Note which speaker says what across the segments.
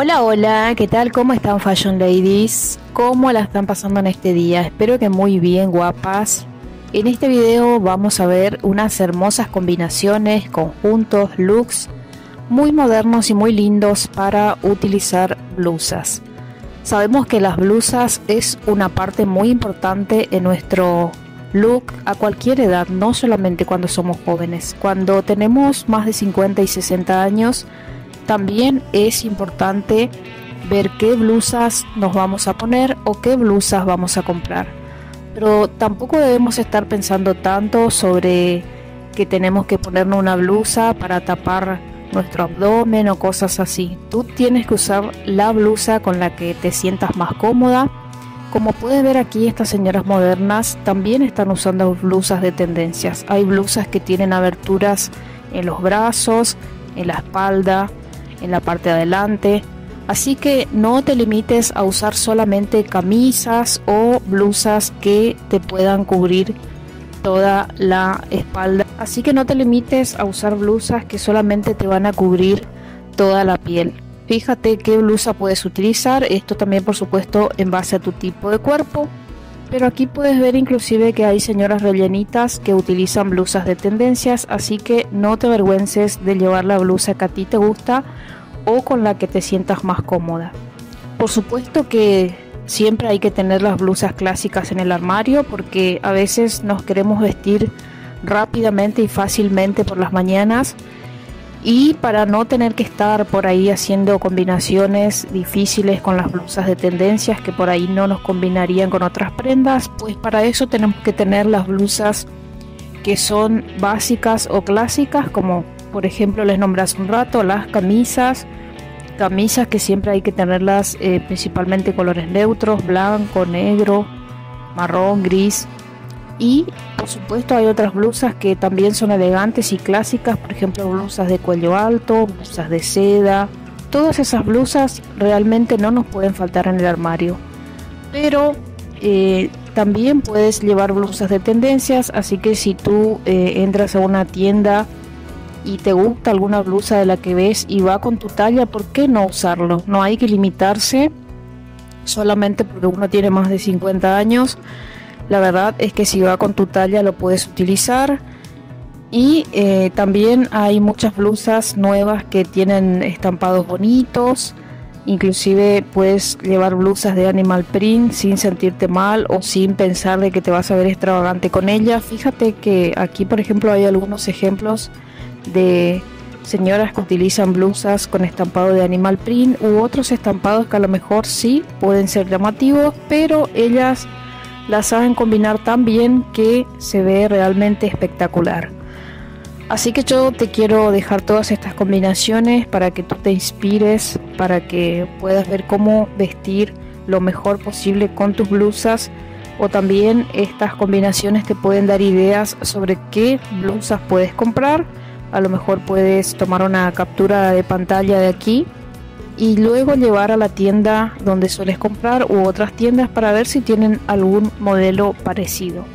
Speaker 1: Hola, hola, ¿qué tal? ¿Cómo están, Fashion Ladies? ¿Cómo la están pasando en este día? Espero que muy bien, guapas. En este video vamos a ver unas hermosas combinaciones, conjuntos, looks muy modernos y muy lindos para utilizar blusas. Sabemos que las blusas es una parte muy importante en nuestro look a cualquier edad, no solamente cuando somos jóvenes. Cuando tenemos más de 50 y 60 años, también es importante ver qué blusas nos vamos a poner o qué blusas vamos a comprar. Pero tampoco debemos estar pensando tanto sobre que tenemos que ponernos una blusa para tapar nuestro abdomen o cosas así. Tú tienes que usar la blusa con la que te sientas más cómoda. Como puedes ver aquí, estas señoras modernas también están usando blusas de tendencias. Hay blusas que tienen aberturas en los brazos, en la espalda, en la parte de adelante. Así que no te limites a usar solamente camisas o blusas que te puedan cubrir toda la espalda. Así que no te limites a usar blusas que solamente te van a cubrir toda la piel. Fíjate qué blusa puedes utilizar. Esto también, por supuesto, en base a tu tipo de cuerpo. Pero aquí puedes ver inclusive que hay señoras rellenitas que utilizan blusas de tendencias. Así que no te avergüences de llevar la blusa que a ti te gusta o con la que te sientas más cómoda. Por supuesto que siempre hay que tener las blusas clásicas en el armario, porque a veces nos queremos vestir rápidamente y fácilmente por las mañanas, y para no tener que estar por ahí haciendo combinaciones difíciles con las blusas de tendencias que por ahí no nos combinarían con otras prendas, pues para eso tenemos que tener las blusas que son básicas o clásicas, como por ejemplo les nombré hace un rato, las camisas que siempre hay que tenerlas principalmente colores neutros, blanco, negro, marrón, gris. Y por supuesto hay otras blusas que también son elegantes y clásicas, por ejemplo blusas de cuello alto, blusas de seda. Todas esas blusas realmente no nos pueden faltar en el armario, pero también puedes llevar blusas de tendencias. Así que si tú entras a una tienda y te gusta alguna blusa de la que ves y va con tu talla, ¿por qué no usarlo? No hay que limitarse solamente porque uno tiene más de 50 años. La verdad es que si va con tu talla lo puedes utilizar. Y también hay muchas blusas nuevas que tienen estampados bonitos. Inclusive puedes llevar blusas de animal print sin sentirte mal o sin pensar de que te vas a ver extravagante con ellas. Fíjate que aquí, por ejemplo, hay algunos ejemplos de señoras que utilizan blusas con estampado de animal print u otros estampados que a lo mejor sí pueden ser llamativos, pero ellas las saben combinar tan bien que se ve realmente espectacular. Así que yo te quiero dejar todas estas combinaciones para que tú te inspires, para que puedas ver cómo vestir lo mejor posible con tus blusas, o también estas combinaciones te pueden dar ideas sobre qué blusas puedes comprar. A lo mejor puedes tomar una captura de pantalla de aquí y luego llevar a la tienda donde sueles comprar u otras tiendas para ver si tienen algún modelo parecido.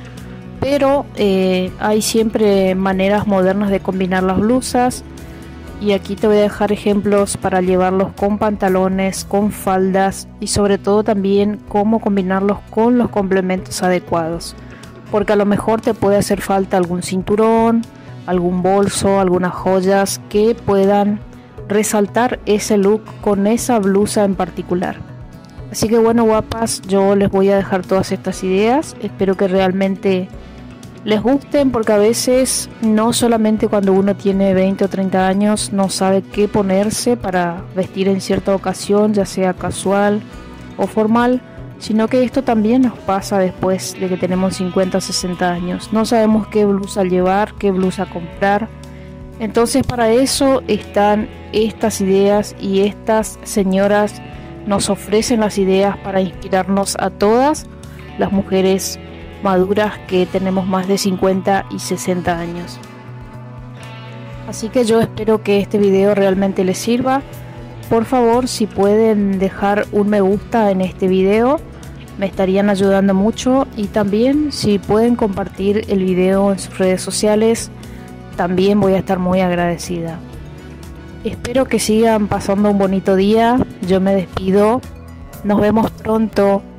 Speaker 1: Pero hay siempre maneras modernas de combinar las blusas, y aquí te voy a dejar ejemplos para llevarlos con pantalones, con faldas y sobre todo también cómo combinarlos con los complementos adecuados, porque a lo mejor te puede hacer falta algún cinturón, algún bolso, algunas joyas que puedan resaltar ese look con esa blusa en particular. Así que bueno, guapas, yo les voy a dejar todas estas ideas. Espero que realmente les gusten, porque a veces no solamente cuando uno tiene 20 o 30 años no sabe qué ponerse para vestir en cierta ocasión, ya sea casual o formal, sino que esto también nos pasa después de que tenemos 50 o 60 años. No sabemos qué blusa llevar, qué blusa comprar. Entonces para eso están estas ideas, y estas señoras nos ofrecen las ideas para inspirarnos a todas las mujeres maduras que tenemos más de 50 y 60 años. Así que yo espero que este video realmente les sirva. Por favor, si pueden dejar un me gusta en este video, me estarían ayudando mucho, y también si pueden compartir el video en sus redes sociales, también voy a estar muy agradecida. Espero que sigan pasando un bonito día. Yo me despido. Nos vemos pronto.